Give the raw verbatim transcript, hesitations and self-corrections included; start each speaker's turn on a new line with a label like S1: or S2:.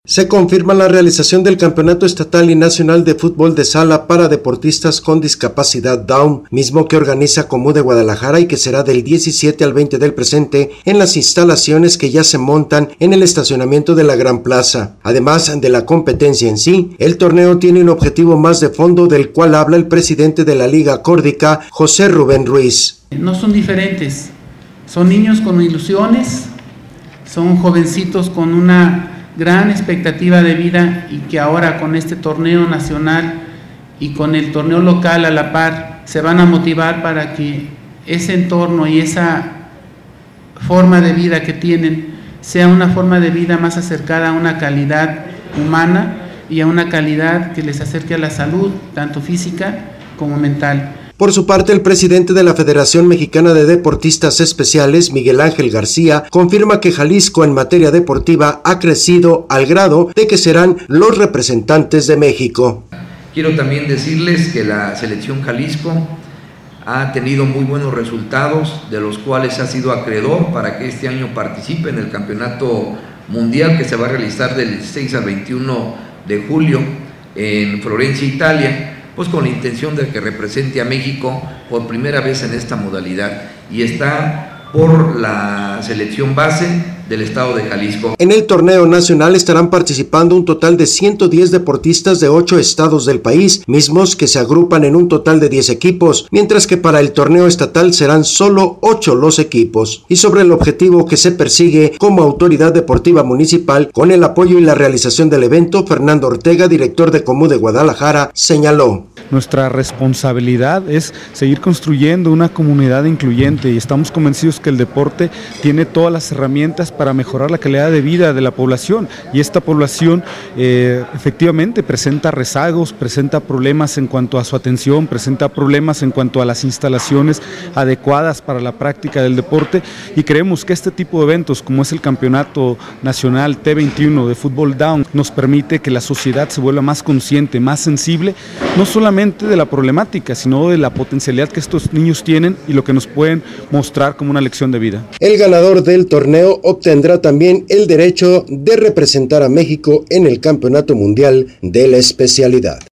S1: Se confirma la realización del Campeonato Estatal y Nacional de Fútbol de Sala para deportistas con discapacidad Down, mismo que organiza Comú de Guadalajara y que será del diecisiete al veinte del presente en las instalaciones que ya se montan en el estacionamiento de la Gran Plaza. Además de la competencia en sí, el torneo tiene un objetivo más de fondo del cual habla el presidente de la Liga Córdica, José Rubén Ruiz.
S2: No son diferentes, son niños con ilusiones, son jovencitos con una gran expectativa de vida y que ahora con este torneo nacional y con el torneo local a la par se van a motivar para que ese entorno y esa forma de vida que tienen sea una forma de vida más acercada a una calidad humana y a una calidad que les acerque a la salud, tanto física como mental.
S1: Por su parte, el presidente de la Federación Mexicana de Deportistas Especiales, Miguel Ángel García, confirma que Jalisco en materia deportiva ha crecido al grado de que serán los representantes de México.
S3: Quiero también decirles que la selección Jalisco ha tenido muy buenos resultados, de los cuales ha sido acreedor para que este año participe en el Campeonato Mundial que se va a realizar del dieciséis al veintiuno de julio en Florencia, Italia, pues con la intención de que represente a México por primera vez en esta modalidad, y está por la selección base del estado de Jalisco.
S1: En el torneo nacional estarán participando un total de ciento diez deportistas de ocho estados del país, mismos que se agrupan en un total de diez equipos, mientras que para el torneo estatal serán solo ocho los equipos. Y sobre el objetivo que se persigue como autoridad deportiva municipal, con el apoyo y la realización del evento, Fernando Ortega, director de Comú de Guadalajara, señaló:
S4: nuestra responsabilidad es seguir construyendo una comunidad incluyente y estamos convencidos que el deporte tiene todas las herramientas para mejorar la calidad de vida de la población, y esta población eh, efectivamente presenta rezagos, presenta problemas en cuanto a su atención, presenta problemas en cuanto a las instalaciones adecuadas para la práctica del deporte, y creemos que este tipo de eventos como es el Campeonato Nacional T veintiuno de Fútbol Down nos permite que la sociedad se vuelva más consciente, más sensible, no solamente de la problemática, sino de la potencialidad que estos niños tienen y lo que nos pueden mostrar como una lección de vida.
S1: El ganador del torneo obtendrá también el derecho de representar a México en el Campeonato Mundial de la especialidad.